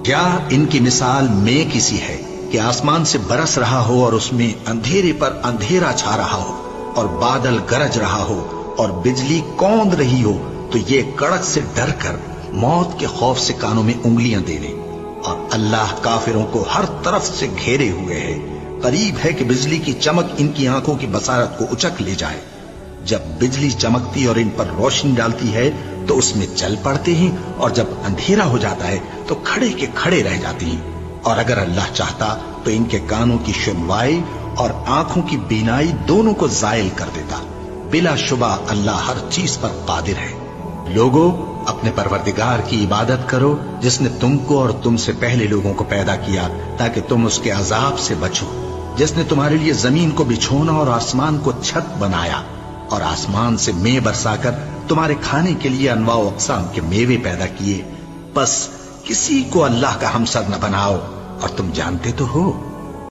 کیا ان کی مثال میں کسی ہے کہ آسمان سے برس رہا ہو اور اس میں اندھیرے پر اندھیرا چھا رہا ہو اور بادل گرج رہا ہو اور بجلی کوند رہی ہو تو یہ کڑک سے ڈر کر موت کے خوف سے کانوں میں انگلیاں دے لیں. اور اللہ کافروں کو ہر طرف سے گھیرے ہوئے ہے. قریب ہے کہ بجلی کی چمک ان کی آنکھوں کی بصارت کو اچک لے جائے. جب بجلی چمکتی اور ان پر روشنی ڈالتی ہے تو اس میں چل پڑتے ہیں اور جب اندھیرا ہو جاتا ہے تو کھڑے کے کھڑے رہ جاتے ہیں. اور اگر اللہ چاہتا تو ان کے کانوں کی سنوائی اور آنکھوں کی بینائی دونوں کو زائل کر دیتا. بلا شبہ اللہ ہر چیز پر قادر ہے. لوگو اپنے پروردگار کی عبادت کرو جس نے تم کو اور تم سے پہلے لوگوں کو پیدا کیا تاکہ تم اس کے عذاب سے بچو. جس نے تمہارے لیے زمین کو بچھونا اور آسمان کو چھت بنایا اور آسمان سے مے برسا کر تمہارے کھانے کے لیے انواع و اقسام کے میوے پیدا کیے. بس کسی کو اللہ کا ہمسر نہ بناؤ. اور تم جانتے تو ہو